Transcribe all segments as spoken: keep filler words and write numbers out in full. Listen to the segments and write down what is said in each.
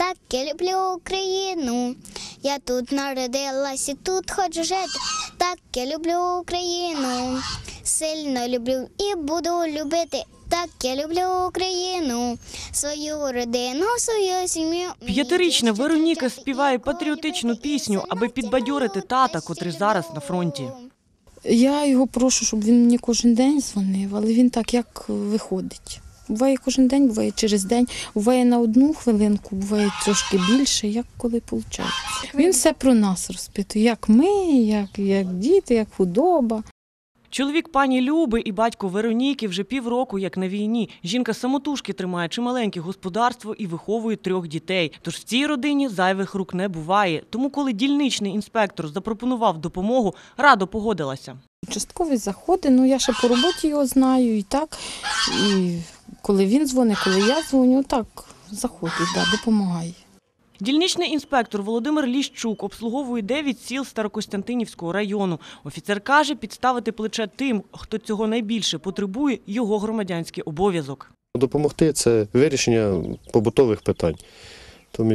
так я люблю Україну. Я тут народилась і тут хочу жити, так я люблю Україну. Сильно люблю і буду любити, так я люблю Україну, свою родину, свою сім'ю. П'ятирічна Вероніка співає патріотичну пісню, аби підбадьорити тата, котрий зараз на фронті. Я його прошу, щоб він мені кожен день дзвонив, але він так, як виходить. Буває кожен день, буває через день, буває на одну хвилинку, буває трошки більше, як коли виходить. Він все про нас розпитує, як ми, як, як діти, як худоба. Чоловік пані Люби і батько Вероніки вже півроку як на війні. Жінка самотужки тримає чималеньке господарство і виховує трьох дітей. Тож в цій родині зайвих рук не буває. Тому коли дільничний інспектор запропонував допомогу, радо погодилася. Частково заходить, ну я ще по роботі його знаю і так. І коли він дзвонить, коли я дзвоню, так заходить, да, допомагає. Дільничний інспектор Володимир Ліщук обслуговує дев'ять сіл Старокостянтинівського району. Офіцер каже, підставити плече тим, хто цього найбільше потребує, його громадянський обов'язок. Допомогти – це вирішення побутових питань. Тобто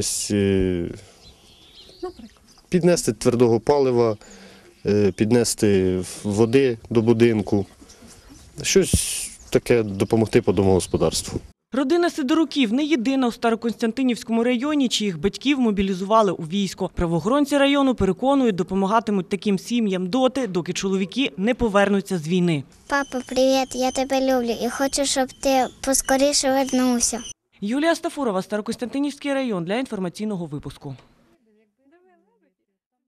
піднести твердого палива, піднести води до будинку, щось таке допомогти по домогосподарству. Родина Сидоруків не єдина у Старокостянтинівському районі, чиїх батьків мобілізували у військо. Правоохоронці району переконують, допомагатимуть таким сім'ям доти, доки чоловіки не повернуться з війни. Папа, привіт, я тебе люблю і хочу, щоб ти поскоріше вернувся. Юлія Стафурова, Старокостянтинівський район, для інформаційного випуску.